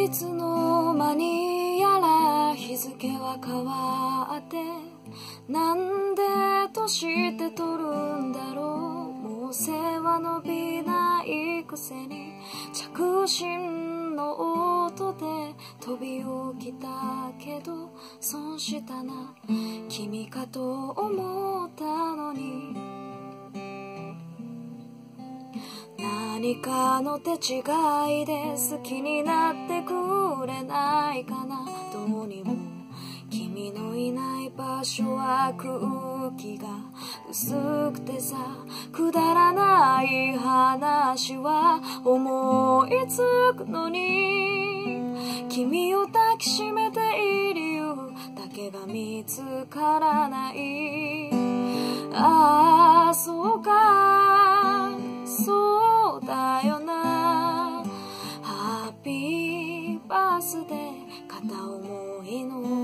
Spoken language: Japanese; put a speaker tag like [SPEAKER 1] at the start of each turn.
[SPEAKER 1] いつの間にやら日付は変わって、なんで年って取るんだろう。もう背は伸びないくせに着信の音で飛び起きたけど、損したな君かと思ったのに。何かの手違いで好きになってくれないかな。どうにも君のいない場所は空気が薄くてさ、くだらない話は思いつくのに、君を抱きしめていい理由だけが見つからない。ああそうかそうだよな、ハッピーバースデー片思いの